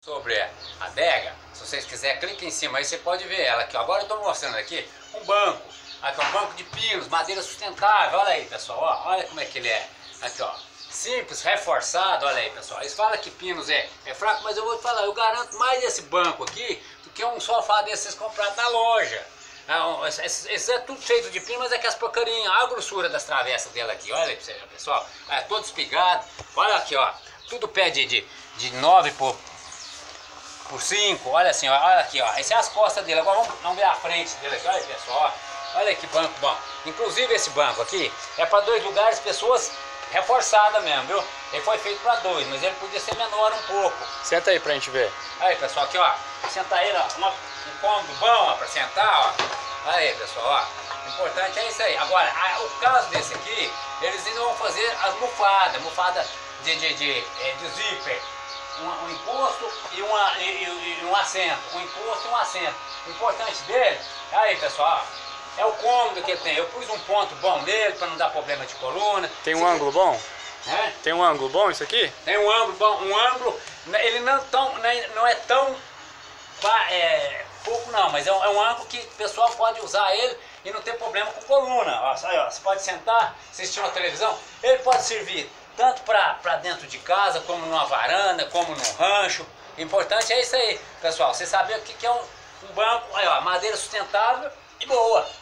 Sobre a adega, se vocês quiserem, clique em cima aí, você pode ver ela aqui, ó. Agora eu estou mostrando aqui um banco, aqui um banco de pinos, madeira sustentável, olha aí pessoal, ó, olha como é que ele é, aqui ó, simples, reforçado, olha aí pessoal. Eles falam que pinos é fraco, mas eu vou te falar, eu garanto mais esse banco aqui do que um sofá desses comprados na loja. Esse é tudo feito de pino, mas é que as porcarinhas, a grossura das travessas dele aqui, olha aí pra você ver, pessoal, é todo espigado, olha aqui ó, tudo pé de 9 por 5, olha assim, ó, olha aqui, ó. Essas são as costas dele. Agora vamos ver a frente dele aqui, olha aí, pessoal, ó. Olha que banco bom. Inclusive esse banco aqui é para 2 lugares, pessoas reforçadas mesmo, viu? Ele foi feito para 2, mas ele podia ser menor um pouco. Senta aí pra gente ver. Aí, pessoal, aqui, ó. Senta aí, ó, um cômodo bom, ó, para sentar, ó. Olha aí, pessoal, ó. O importante é isso aí. Agora, o caso desse aqui, eles ainda vão fazer as mofada de zíper. Um encosto e um assento, um encosto e um assento. O importante dele, aí pessoal, é o cômodo que ele tem. Eu pus um ponto bom nele para não dar problema de coluna. Tem um ângulo bom? É? Tem um ângulo bom isso aqui? Tem um ângulo bom, ele não é tão pouco não, mas é um ângulo que o pessoal pode usar ele e não ter problema com coluna. Ó, aí, ó, você pode sentar, assistir uma televisão, ele pode servir tanto para dentro de casa, como numa varanda, como num rancho. O importante é isso aí, pessoal. Você saber o que é um banco, aí, ó, madeira sustentável e boa.